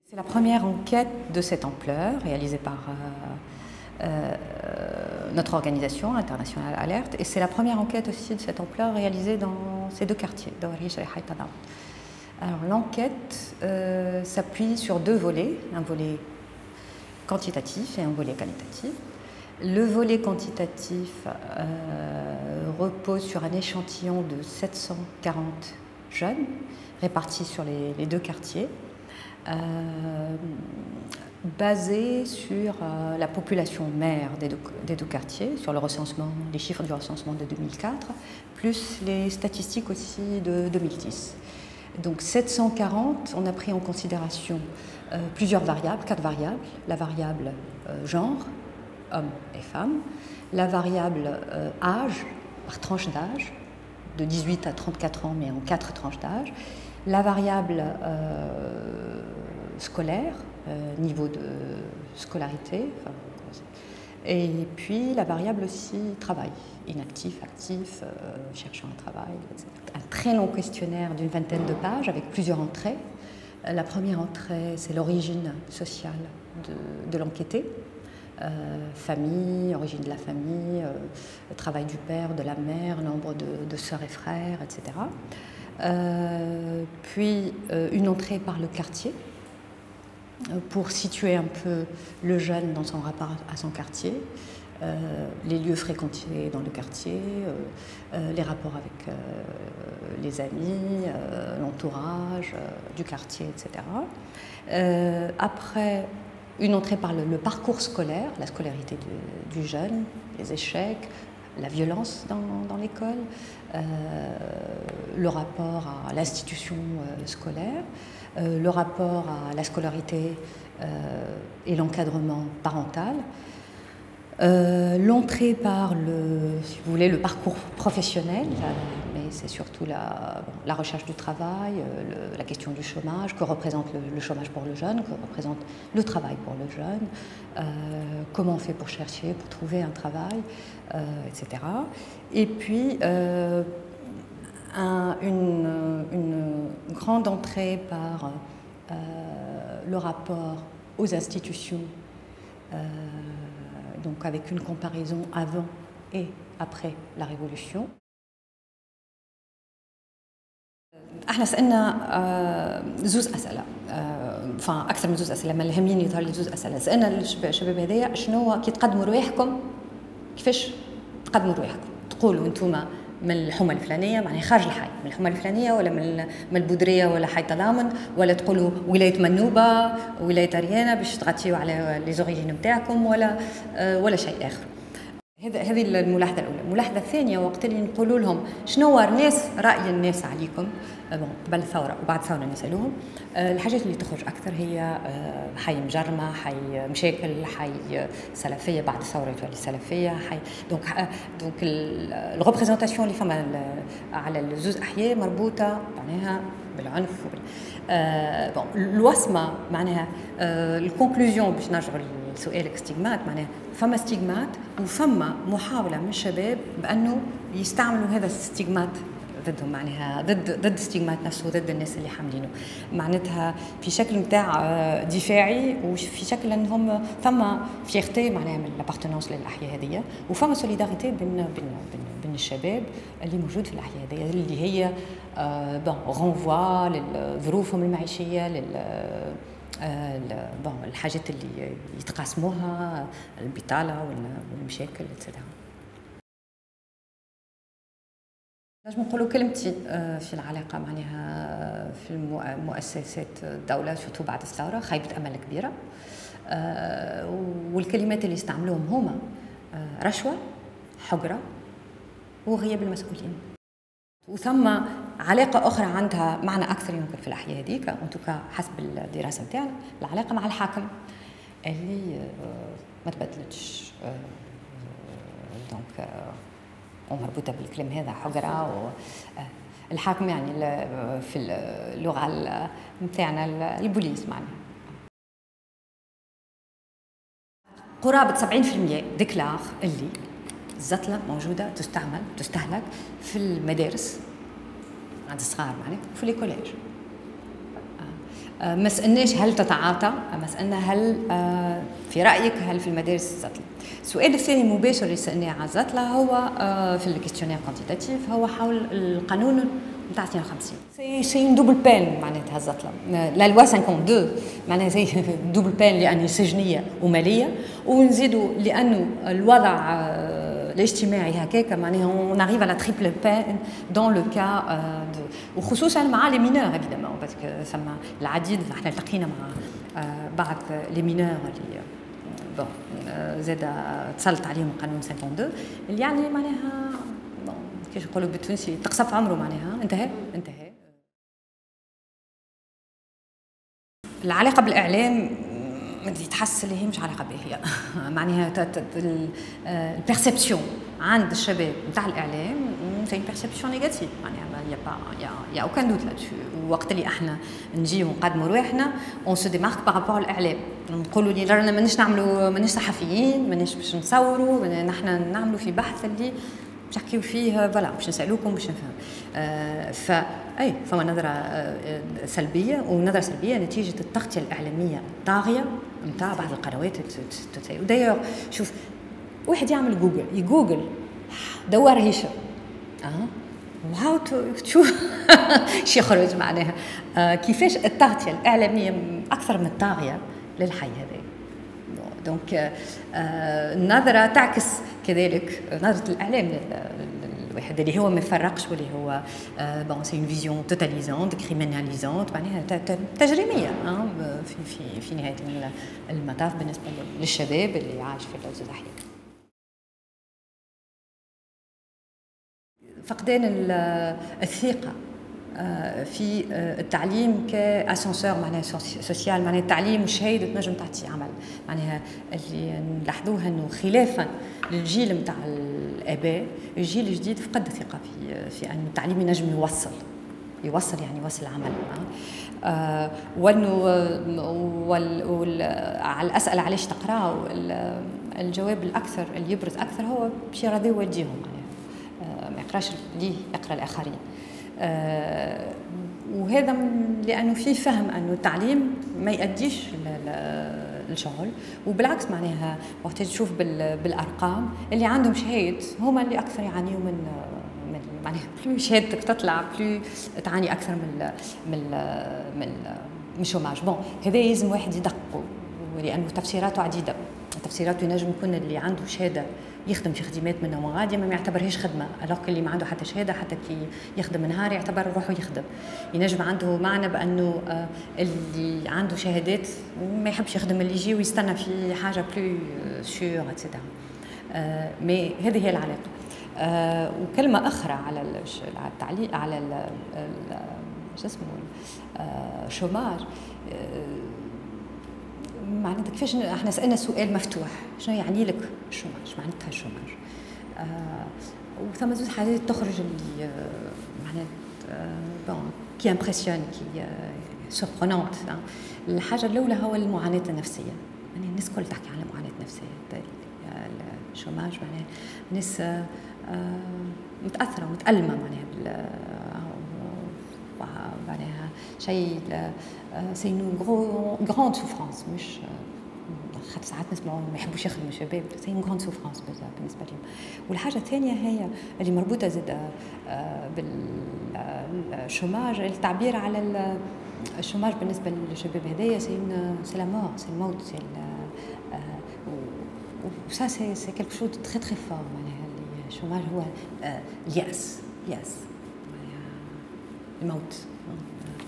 C'est la première enquête de cette ampleur réalisée par notre organisation internationale Alerte, et c'est la première enquête aussi de cette ampleur réalisée dans ces deux quartiers, Dawarish et Hayt Tadamut. Alors l'enquête s'appuie sur deux volets, un volet quantitatif et un volet qualitatif. Le volet quantitatif repose sur un échantillon de 740 jeunes répartis sur les deux quartiers, basé sur la population mère des deux quartiers, sur le recensement, les chiffres du recensement de 2004, plus les statistiques aussi de 2010. Donc 740, on a pris en considération plusieurs variables, 4 variables. La variable genre, hommes et femmes, la variable âge, par tranche d'âge, de 18 à 34 ans, mais en 4 tranches d'âge, la variable scolaire, niveau de scolarité, et puis la variable aussi travail, inactif, actif, cherchant un travail, etc. Un très long questionnaire d'une vingtaine de pages avec plusieurs entrées. La première entrée, c'est l'origine sociale de l'enquêté. Famille, origine de la famille, travail du père, de la mère, nombre de sœurs et frères, etc. Puis une entrée par le quartier pour situer un peu le jeune dans son rapport à son quartier, les lieux fréquentés dans le quartier, les rapports avec les amis, l'entourage du quartier, etc. Après, une entrée par le parcours scolaire, la scolarité du jeune, les échecs, la violence dans l'école, le rapport à l'institution scolaire, le rapport à la scolarité et l'encadrement parental, l'entrée par si vous voulez, le parcours professionnel, mais c'est surtout la recherche du travail, la question du chômage, que représente le chômage pour le jeune, que représente le travail pour le jeune, comment on fait pour chercher, pour trouver un travail, etc. Et puis une grande entrée par le rapport aux institutions, donc avec une comparaison avant et après la Révolution. احنا سالنا زوز اسئله، اكثر من زوز اسئله، ما يهمني يظهر لي زوز اسئله. سالنا الشباب هذايا شنو كي تقدموا رواحكم، كيفاش تقدموا رواحكم؟ تقولوا انتم من الحومه الفلانيه، معناها خارج الحي، من الحومه الفلانيه، ولا من البودريه، ولا حي تضامن، ولا تقولوا ولايه منوبه، ولايه اريانا، باش تغطيوا على لي زوريجين نتاعكم، ولا شيء اخر. هذه الملاحظه الاولى. الملاحظه الثانيه، وقت اللي نقولوا لهم شنو راي الناس عليكم قبل الثوره وبعد الثوره، نسالوهم الحاجات اللي تخرج اكثر هي حي مجرمه، حي مشاكل، حي سلفيه، بعد الثوره تولي سلفيه، حي دونك الريبريزونطاسيون اللي فما على الزوز احياء مربوطه معناها بالعنف الوصمه، معناها الكونكلوزيون باش نرجعوا لسؤالك ستيغمات، معناها فما ستيغمات وفما محاوله من الشباب بانه يستعملوا هذا الستيغمات ضدهم، معناها ضد ستيغمات نفسه، ضد الناس اللي حاملينه، معناتها في شكل نتاع دفاعي، وفي شكل انهم فما فيغتي معناها من لابارتونونس للاحياء هذيا، وفما سوليداريتي بين الشباب اللي موجود في الاحياء هذيا، اللي هي رونفوا لظروفهم المعيشيه، الحاجات اللي يتقاسموها، البطاله والمشاكل، etc. لازم نقولوا كلمتي في العلاقه معناها في مؤسسات الدوله، سورتو بعد الثوره، خيبه امل كبيره، والكلمات اللي استعملوهم هما رشوه، حجره، وغياب المسؤولين. وثم علاقه اخرى عندها معنى اكثر يمكن في الاحياء هذيك، انتوكا حسب الدراسه نتاعنا، العلاقه مع الحاكم اللي ما تبدلتش، دونك مربوطه بالكلام هذا، حجره. الحاكم يعني في اللغه نتاعنا البوليس، معناها قرابه 70% ديكلار اللي الزتله موجوده تستهلك في المدارس عند الصغار، معناها في لي كوليج. ما سألناش هل تتعاطى، ما سألنا هل في رأيك هل في المدارس الزطلة. السؤال الثاني المباشر اللي سألناه على الزطلة هو في الكيستيونير كوانتيتاتيف هو حول القانون نتاع 52. سي دوبل بان معناتها الزطلة، لا لوا 52 معناها زي دوبل بان لأنه سجنية ومالية، ونزيدوا لأنه الوضع الاجتماعي هكاك معناها اون اريف على تريبل بان دون لو كا وخصوصا مع لي مينور ايفيدامون باسكو ثم العديد احنا التقينا مع بعض لي مينور اللي بون زاد تسلط عليهم قانون 52 اللي يعني معناها بون كيفاش نقولوا بالتونسي تقصف عمره معناها انتهى. العلاقه بالاعلام تحس اللي هي مش علاقه به هي معناها البيرسيبسيون عند الشباب نتاع الاعلام سي بيرسيبسيون نيجاتيف معناها يا اوكان دوت لاتشو. وقت اللي احنا نجي ونقدموا رواحنا اون سو ديمارك بارابور الاعلام، نقولوا لي رانا مانيش نعملوا مانيش صحفيين مانيش باش نصوروا نحن نعملوا في بحث اللي باش نحكيو فيه فوالا باش نسالوكم باش نفهم. اي فما نظره سلبيه ونظره سلبيه نتيجه التغطيه الاعلاميه الطاغيه نتاع بعض القنوات. ودايوغ شوف واحد يعمل جوجل دوار هشام وهاو تشوف شي يخرج معناها كيفاش التغطيه الاعلاميه اكثر من الطاغيه للحي هذا. دونك النظره تعكس كذلك نظره الاعلام الواحد اللي هو ما يفرقش واللي هو بون سي اون فيزيون توتاليزونت كريميناليزونت معناها تجريميه في نهايه المطاف بالنسبه للشباب اللي عايش في اللوز الأحياء. فقدان الثقه في التعليم كاسانسور معناها سوسيال معناها التعليم مش هيدا تنجم تعطي عمل معناها اللي نلاحظوها انه خلافا للجيل نتاع الاباء الجيل الجديد فقد الثقه في ان التعليم ينجم يوصل يعني يوصل عمل. وانه على الاسئله علاش تقراوا الجواب الاكثر اللي يبرز اكثر هو باش يرضيوا والديهم معناها ما يقراش ليه يقرا الاخرين. وهذا لانه في فهم انه التعليم ما يؤديش للشغل، وبالعكس معناها وقت تشوف بالارقام اللي عندهم شهاده هما اللي اكثر يعانيوا من معناها بلو شهادتك تطلع بلو تعاني اكثر من الشوماج. بون هذا لازم واحد يدققوا لانه تفسيراته عديده. تفسيراته ينجم يكون اللي عنده شهاده يخدم في خدمات من نوع غادي ما يعتبرهاش خدمه، الوغ اللي ما عنده حتى شهاده حتى كي يخدم نهار يعتبر روحه يخدم. ينجم عنده معنى بانه اللي عنده شهادات ما يحبش يخدم اللي يجي ويستنى في حاجه بلو سيور اتسيتيرا. مي هذه هي العلاقه. وكلمه اخرى على التعليق على شو اسمه الشوماج. معناتها كيفاش احنا سالنا سؤال مفتوح شنو يعني لك الشوماج معناتها الشوماج. وثم زوج حاجات تخرج اللي معناتها بون كي امبرسيون كي سوربرونونت. الحاجه الاولى هو المعاناه النفسيه، يعني الناس الكل تحكي على معاناه نفسيه. الشوماج معناها ناس متاثره ومتالمه معناها معناها شيء سي اون غروند سوفرانس. مش خاطر ساعات نسمعوا ما يحبوش يخدموا الشباب سي اون غروند سوفرانس بالنسبه لهم. والحاجه الثانيه هي اللي مربوطه زاد بالشوماج التعبير على الشوماج بالنسبه للشباب هذايا سي لا مور سي الموت سي وسا سي كيلكو شوز تري تري فور معناها الشوماج هو الياس الموت.